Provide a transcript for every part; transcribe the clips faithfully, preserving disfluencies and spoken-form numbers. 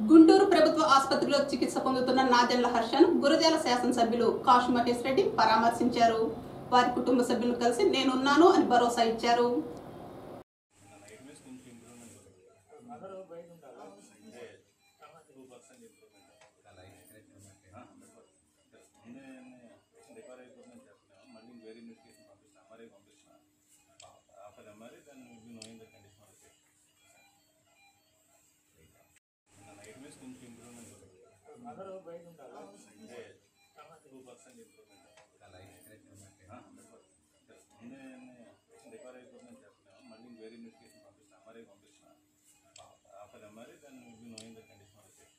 గుంటూరు ప్రభుత్వ ఆసుపత్రిలో చికిత్స పొందుతున్న నాదెండ్ల హర్షను గురజాల శాసనసభ్యులు కాసు మహేష్ రెడ్డి పరామర్శించారు. వారి కుటుంబ సభ్యులను కలిసి నేనున్నాను అని భరోసా ఇచ్చారు. మదర్ బయట ఉంటారు అంటే టూ పర్సెంట్ ఇంప్రూవ్మెంట్ రికవర్ అయిపోతుందని చెప్తున్నాము. మళ్ళీ వేరే ఇన్వెస్టిగేషన్ పంపిస్తాం, ఎంఆర్ఐ పంపిస్తున్నాం. After MRI then will be knowing the condition of the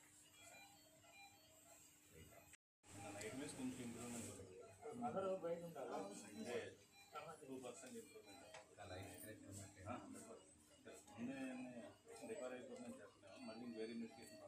night means కొంచెం ఇంప్రూవ్మెంట్ మదర్ బయట ఉంటారు అంటే టూ పర్సెంట్ ఇంప్రూవ్మెంట్ రికవర్ అయిపోతుందని చెప్తున్నాము. మళ్ళీ వేరే ఇన్వెస్టిగేషన్